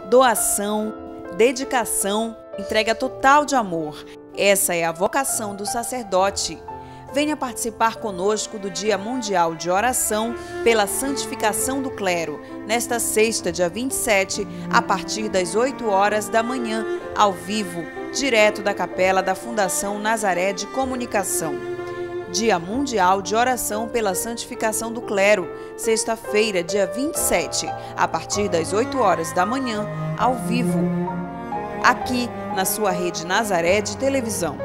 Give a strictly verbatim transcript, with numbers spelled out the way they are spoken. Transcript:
doação, dedicação, entrega total de amor. Essa é a vocação do sacerdote. Venha participar conosco do Dia Mundial de Oração pela Santificação do Clero, nesta sexta, dia vinte e sete, a partir das oito horas da manhã, ao vivo, direto da capela da Fundação Nazaré de Comunicação. Dia Mundial de Oração pela Santificação do Clero, sexta-feira, dia vinte e sete, a partir das oito horas da manhã, ao vivo, aqui na sua rede Nazaré de televisão.